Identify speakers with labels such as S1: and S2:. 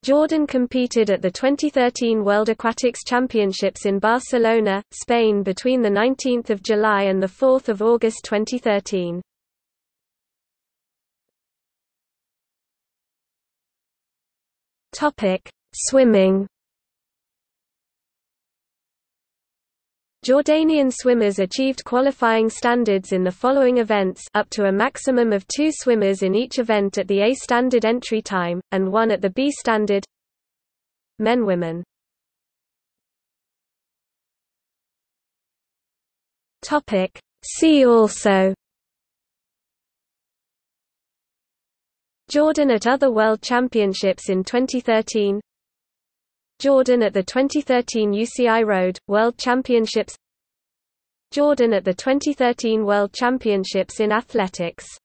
S1: Jordan competed at the 2013 World Aquatics Championships in Barcelona, Spain between 19 July and 4 August 2013. Swimming. Jordanian swimmers achieved qualifying standards in the following events, up to a maximum of 2 swimmers in each event at the A standard entry time, and 1 at the B standard. Men/women. See also: Jordan at other World Championships in 2013, Jordan at the 2013 UCI Road World Championships, Jordan at the 2013 World Championships in Athletics.